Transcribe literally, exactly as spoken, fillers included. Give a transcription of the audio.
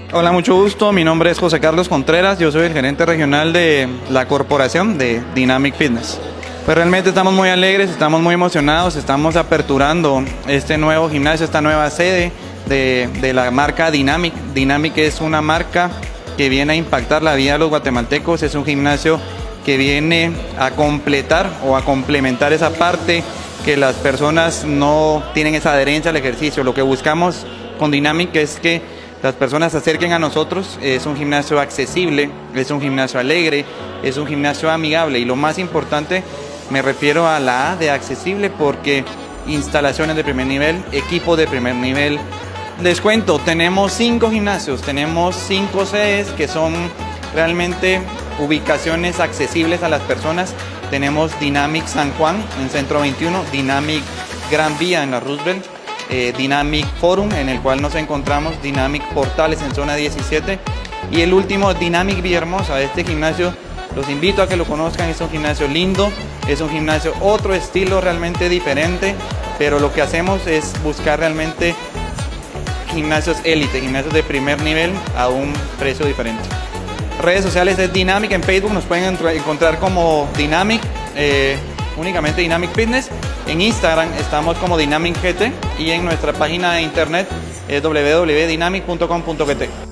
Hola, mucho gusto. Mi nombre es José Carlos Contreras. Yo soy el gerente regional de la corporación de Dynamic Fitness. Pues realmente estamos muy alegres, estamos muy emocionados, estamos aperturando este nuevo gimnasio, esta nueva sede de, de la marca Dynamic. Dynamic es una marca que viene a impactar la vida de los guatemaltecos. Es un gimnasio que viene a completar o a complementar esa parte que las personas no tienen esa adherencia al ejercicio. Lo que buscamos con Dynamic es que las personas se acerquen a nosotros. Es un gimnasio accesible, es un gimnasio alegre, es un gimnasio amigable, y lo más importante, me refiero a la A de accesible, porque instalaciones de primer nivel, equipo de primer nivel. Les cuento, tenemos cinco gimnasios, tenemos cinco sedes que son realmente ubicaciones accesibles a las personas. Tenemos Dynamic San Juan en Centro veintiuno, Dynamic Gran Vía en la Roosevelt, eh, Dynamic Forum en el cual nos encontramos, Dynamic Portales en zona diecisiete, y el último Dynamic Villahermosa. Este gimnasio los invito a que lo conozcan. Es un gimnasio lindo, es un gimnasio otro estilo realmente diferente, pero lo que hacemos es buscar realmente gimnasios élite, gimnasios de primer nivel a un precio diferente. Redes sociales es Dynamic, en Facebook nos pueden encontrar como Dynamic, eh, únicamente Dynamic Fitness. En Instagram estamos como Dynamic G T, y en nuestra página de internet es w w w punto dynamic punto com punto g t.